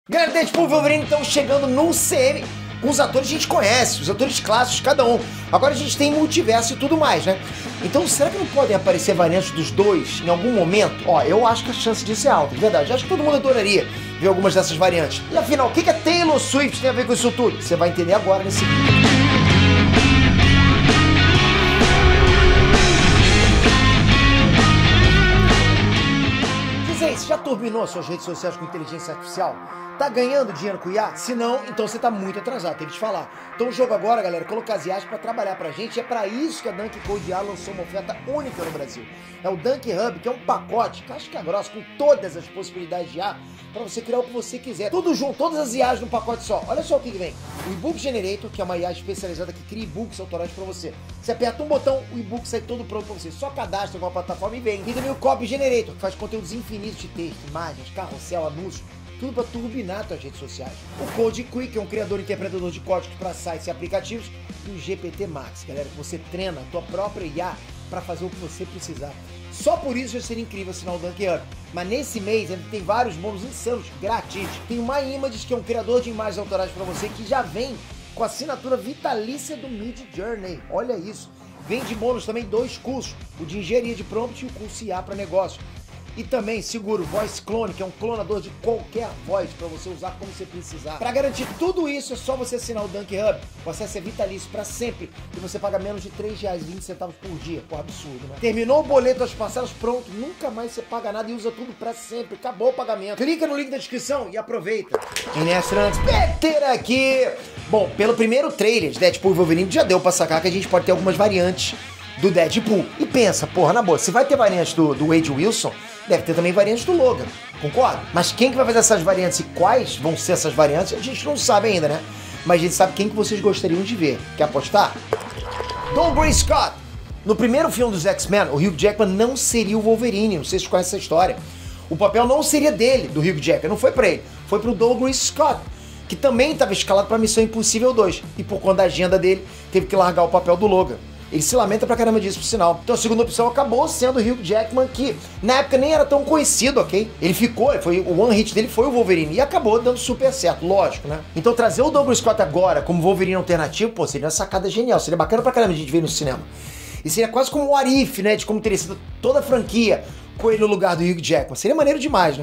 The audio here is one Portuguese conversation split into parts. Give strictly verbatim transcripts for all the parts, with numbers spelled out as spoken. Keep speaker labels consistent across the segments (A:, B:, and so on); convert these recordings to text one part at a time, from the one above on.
A: Galera, Deadpool e Wolverine estão chegando no C M com os atores que a gente conhece, os atores clássicos, cada um. Agora a gente tem multiverso e tudo mais, né? Então será que não podem aparecer variantes dos dois em algum momento? Ó, eu acho que a chance disso é alta, de verdade. Eu acho que todo mundo adoraria ver algumas dessas variantes. E afinal, o que que a Taylor Swift tem a ver com isso tudo? Você vai entender agora nesse vídeo. Você já turbinou suas redes sociais com inteligência artificial? Tá ganhando dinheiro com I A? Se não, então você tá muito atrasado, tem que te falar. Então o jogo agora, galera, colocar as I As pra trabalhar pra gente, e é pra isso que a Dunk Code I A lançou uma oferta única no Brasil. É o Dunk Hub, que é um pacote casca grossa com todas as possibilidades de I A pra você criar o que você quiser. Tudo junto, todas as I As num pacote só. Olha só o que vem. O eBook Generator, que é uma I A especializada que cria e-books autorais pra você. Você aperta um botão, o e-book sai todo pronto pra você. Só cadastra com a plataforma e vem. E também o Copy Generator, que faz conteúdos infinitos de texto, imagens, carrossel, anúncios, tudo para turbinar suas redes sociais. O Code Quick é um criador e interpretador de códigos para sites e aplicativos. E o G P T Max, galera, que você treina a tua própria I A para fazer o que você precisar. Só por isso já seria incrível assinar o Dunk Hub. Mas nesse mês ainda tem vários bônus insanos, grátis. Tem o My Images, que é um criador de imagens autorais para você, que já vem com a assinatura vitalícia do Mid Journey. Olha isso. Vem de bônus também dois cursos, o de engenharia de prompt e o curso I A para negócio. E também seguro Voice Clone, que é um clonador de qualquer voz para você usar como você precisar. Para garantir tudo isso é só você assinar o Dunk Hub. O acesso é vitalício para sempre e você paga menos de três reais e vinte centavos por dia. Pô, absurdo, né? Terminou o boleto, as parcelas, pronto. Nunca mais você paga nada e usa tudo para sempre. Acabou o pagamento. Clica no link da descrição e aproveita. Inestrantes, Peter aqui. Bom, pelo primeiro trailer de Deadpool e Wolverine já deu para sacar que a gente pode ter algumas variantes do Deadpool. E pensa, porra, na boa, se vai ter variante do, do Wade Wilson, deve ter também variantes do Logan, concorda? Mas quem que vai fazer essas variantes e quais vão ser essas variantes, a gente não sabe ainda, né? Mas a gente sabe quem que vocês gostariam de ver. Quer apostar? Dougray Scott. No primeiro filme dos X-Men, o Hugh Jackman não seria o Wolverine, não sei se vocês conhecem essa história. O papel não seria dele, do Hugh Jackman, não foi pra ele, foi pro Dougray Scott, que também estava escalado pra Missão Impossível dois, e por conta da agenda dele, teve que largar o papel do Logan. Ele se lamenta pra caramba disso, por sinal. Então a segunda opção acabou sendo o Hugh Jackman, que na época nem era tão conhecido, ok? Ele ficou, foi, o one hit dele foi o Wolverine, e acabou dando super certo, lógico, né? Então trazer o Dougray Scott agora como Wolverine alternativo, pô, seria uma sacada genial, seria bacana pra caramba a gente ver no cinema. E seria quase como um what if, né, de como teria sido toda a franquia com ele no lugar do Hugh Jackman. Seria maneiro demais, né?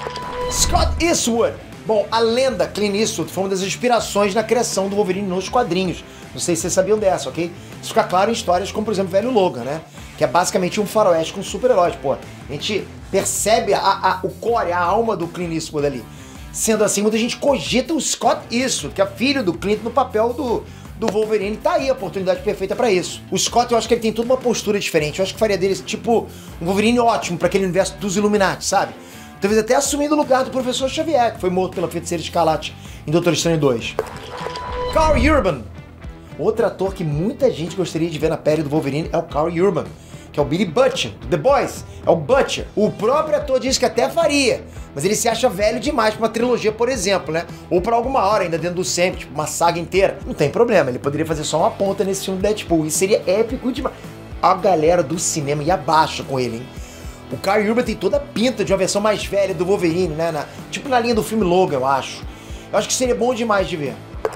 A: Scott Eastwood. Bom, a lenda Clint Eastwood foi uma das inspirações na criação do Wolverine nos quadrinhos. Não sei se vocês sabiam dessa, ok? Isso fica claro em histórias como, por exemplo, o Velho Logan, né? Que é basicamente um faroeste com super-heróis, pô. A gente percebe a, a, o core, a alma do Clint Eastwood ali. Sendo assim, muita gente cogita o Scott Eastwood, que é filho do Clint no papel do, do Wolverine. Tá aí a oportunidade perfeita pra isso. O Scott, eu acho que ele tem toda uma postura diferente. Eu acho que faria dele, tipo, um Wolverine ótimo pra aquele universo dos Illuminati, sabe? Talvez até assumindo o lugar do Professor Xavier, que foi morto pela Feiticeira Escarlate em Doutor Estranho dois. Karl Urban. Outro ator que muita gente gostaria de ver na pele do Wolverine é o Karl Urban, que é o Billy Butcher, The Boys, é o Butcher. O próprio ator disse que até faria, mas ele se acha velho demais pra uma trilogia, por exemplo, né? Ou pra alguma hora ainda dentro do sempre, tipo uma saga inteira. Não tem problema, ele poderia fazer só uma ponta nesse filme do Deadpool, e seria épico demais. A galera do cinema ia abaixo com ele, hein? O Karl Urban tem toda a pinta de uma versão mais velha do Wolverine, né? Na, tipo na linha do filme Logan, eu acho. Eu acho que seria bom demais de ver.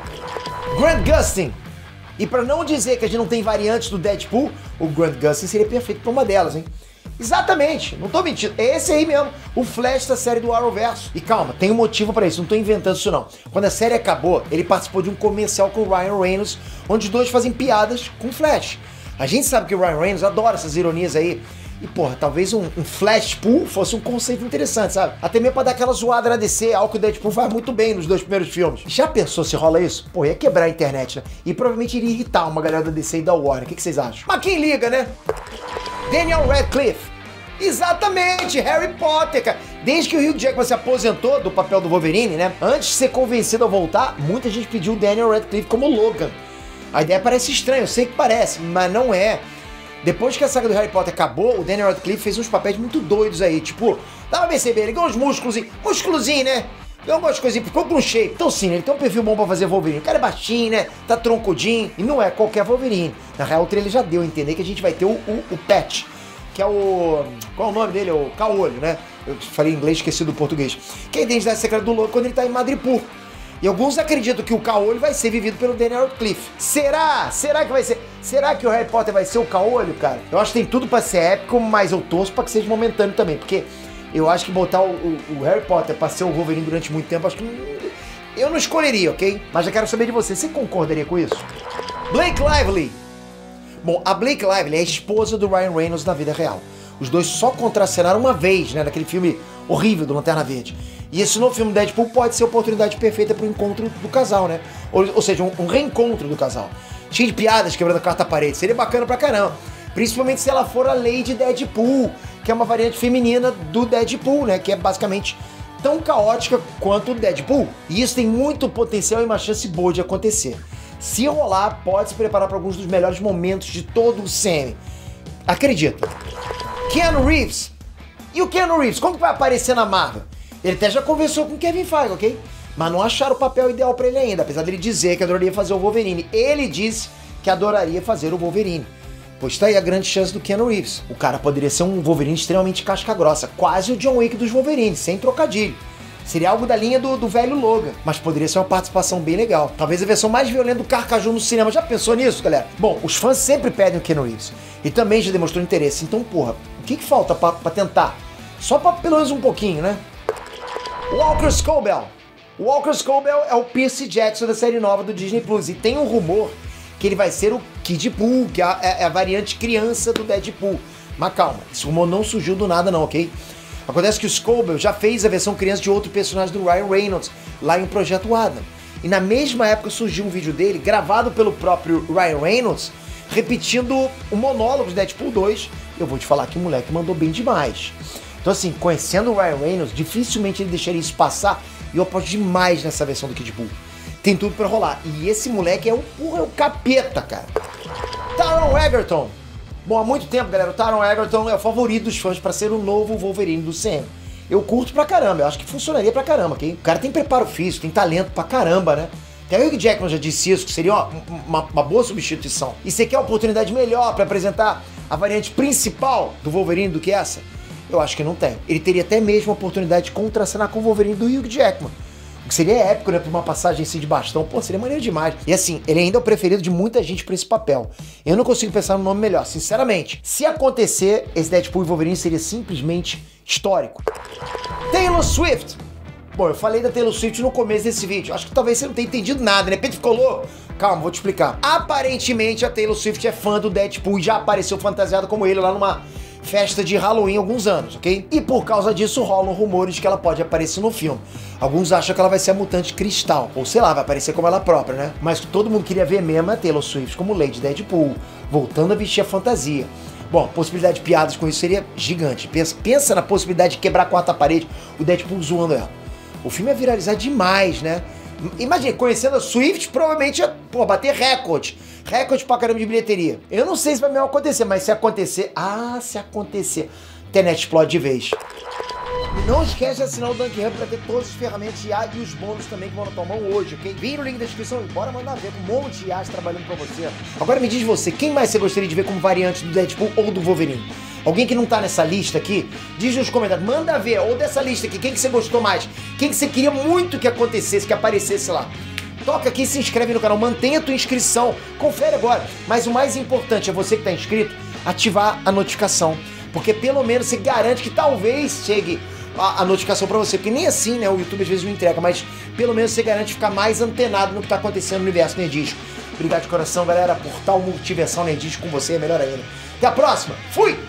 A: Grant Gustin. E pra não dizer que a gente não tem variantes do Deadpool, o Grant Gustin seria perfeito pra uma delas, hein? Exatamente, não tô mentindo, é esse aí mesmo, o Flash da série do Arrowverso. E calma, tem um motivo pra isso, não tô inventando isso não. Quando a série acabou, ele participou de um comercial com o Ryan Reynolds, onde os dois fazem piadas com o Flash. A gente sabe que o Ryan Reynolds adora essas ironias aí. E, porra, talvez um, um Flashpool fosse um conceito interessante, sabe? Até mesmo pra dar aquela zoada na D C, algo que o Deadpool faz muito bem nos dois primeiros filmes. Já pensou se rola isso? Pô, ia quebrar a internet, né? E provavelmente iria irritar uma galera da D C e da Warner. O que, que vocês acham? Mas quem liga, né? Daniel Radcliffe. Exatamente, Harry Potter, cara. Desde que o Hugh Jackman se aposentou do papel do Wolverine, né? Antes de ser convencido a voltar, muita gente pediu o Daniel Radcliffe como Logan. A ideia parece estranha, eu sei que parece, mas não é. Depois que a saga do Harry Potter acabou, o Daniel Radcliffe fez uns papéis muito doidos aí, tipo, dá pra perceber, ele ganhou uns músculos, músculozinho, né? Ganhou algumas coisinhas, ficou com um shape. Então sim, ele tem um perfil bom pra fazer Wolverine. O cara é baixinho, né? Tá troncudinho, e não é qualquer Wolverine. Na real, o trailer já deu a entender que a gente vai ter o, o, o Patch, que é o... qual é o nome dele? O Caolho, né? eu falei em inglês, esqueci do português, que é a identidade secreta do Logan quando ele tá em Madripoor. E alguns acreditam que o Caolho vai ser vivido pelo Daniel Radcliffe. Será? Será que vai ser? Será que o Harry Potter vai ser o Caolho, cara? Eu acho que tem tudo pra ser épico, mas eu torço pra que seja momentâneo também, porque eu acho que botar o, o, o Harry Potter pra ser o Wolverine durante muito tempo, acho que eu não escolheria, ok? Mas já quero saber de você, você concordaria com isso? Blake Lively. Bom, a Blake Lively é a esposa do Ryan Reynolds na vida real. Os dois só contracenaram uma vez, né, naquele filme horrível do Lanterna Verde. E esse novo filme Deadpool pode ser a oportunidade perfeita para o encontro do casal, né? Ou, ou seja, um, um reencontro do casal. Cheio de piadas, quebrando a quarta parede. Seria bacana pra caramba. Principalmente se ela for a Lady Deadpool, que é uma variante feminina do Deadpool, né? Que é basicamente tão caótica quanto o Deadpool. E isso tem muito potencial e uma chance boa de acontecer. Se rolar, pode se preparar para alguns dos melhores momentos de todo o C M. Acredita. Keanu Reeves. E o Keanu Reeves, como que vai aparecer na Marvel? Ele até já conversou com o Kevin Feige, ok? Mas não acharam o papel ideal pra ele ainda, apesar dele dizer que adoraria fazer o Wolverine. Ele disse que adoraria fazer o Wolverine. Pois tá aí a grande chance do Keanu Reeves. O cara poderia ser um Wolverine extremamente casca-grossa, quase o John Wick dos Wolverines, sem trocadilho. Seria algo da linha do, do velho Logan, mas poderia ser uma participação bem legal. Talvez a versão mais violenta do Carcaju no cinema. Já pensou nisso, galera? Bom, os fãs sempre pedem o Keanu Reeves. E também já demonstrou interesse. Então, porra, o que que falta pra, pra tentar? Só pra pelo menos um pouquinho, né? Walker Scobell. Walker Scobell é o Percy Jackson da série nova do Disney Plus. E tem um rumor que ele vai ser o Kid Pool, que é a, é a variante criança do Deadpool. Mas calma, esse rumor não surgiu do nada não, ok? Acontece que o Scobell já fez a versão criança de outro personagem do Ryan Reynolds, lá em Projeto Adam. E na mesma época surgiu um vídeo dele, gravado pelo próprio Ryan Reynolds, repetindo o monólogo de Deadpool dois. Eu vou te falar que o moleque mandou bem demais. Então assim, conhecendo o Ryan Reynolds, dificilmente ele deixaria isso passar, e eu aposto demais nessa versão do Kid Pool. Tem tudo pra rolar. E esse moleque é o, porra, é o capeta, cara. Taron Egerton. Bom, há muito tempo, galera, o Taron Egerton é o favorito dos fãs pra ser o novo Wolverine do C M. Eu curto pra caramba, eu acho que funcionaria pra caramba, ok? O cara tem preparo físico, tem talento pra caramba, né? Até o Hugh Jackman já disse isso, que seria uma, uma, uma boa substituição. E você quer uma oportunidade melhor pra apresentar a variante principal do Wolverine do que essa? Eu acho que não tem. Ele teria até mesmo a oportunidade de contracenar com o Wolverine do Hugh Jackman. O que seria épico, né? Pra uma passagem assim de bastão. Pô, seria maneiro demais. E assim, ele ainda é o preferido de muita gente pra esse papel. Eu não consigo pensar num nome melhor, sinceramente. Se acontecer, esse Deadpool e Wolverine seria simplesmente histórico. Taylor Swift. Bom, eu falei da Taylor Swift no começo desse vídeo. Acho que talvez você não tenha entendido nada, né? Pedro ficou louco? Calma, vou te explicar. Aparentemente, a Taylor Swift é fã do Deadpool e já apareceu fantasiada como ele lá numa festa de Halloween há alguns anos, ok? E por causa disso rolam rumores de que ela pode aparecer no filme. Alguns acham que ela vai ser a Mutante Cristal, ou sei lá, vai aparecer como ela própria, né? Mas todo mundo queria ver mesmo a Taylor Swift como Lady Deadpool, voltando a vestir a fantasia. Bom, a possibilidade de piadas com isso seria gigante. Pensa, pensa na possibilidade de quebrar a quarta parede, o Deadpool zoando ela. O filme ia viralizar demais, né? Imagina, conhecendo a Swift, provavelmente ia, pô, bater recorde. Recorde pra caramba de bilheteria. Eu não sei se vai mesmo acontecer, mas se acontecer... Ah, se acontecer... A internet explode de vez. E não esquece de assinar o Dunk Hub pra ter todas as ferramentas de I A e os bônus também que vão na tua mão hoje, ok? Vem no link da descrição e bora mandar ver com um monte de I As trabalhando pra você. Agora me diz você, quem mais você gostaria de ver como variante do Deadpool ou do Wolverine? Alguém que não tá nessa lista aqui, diz nos comentários, manda ver, ou dessa lista aqui, quem que você gostou mais? Quem que você queria muito que acontecesse, que aparecesse lá? Toca aqui, se inscreve no canal, mantenha a tua inscrição, confere agora. Mas o mais importante é você que tá inscrito, ativar a notificação. Porque pelo menos você garante que talvez chegue a, a notificação pra você. Porque nem assim, né, o YouTube às vezes não entrega, mas pelo menos você garante ficar mais antenado no que tá acontecendo no universo nerdístico. Obrigado de coração, galera. Portal Multiversal Nerdístico com você é melhor ainda. Até a próxima, fui!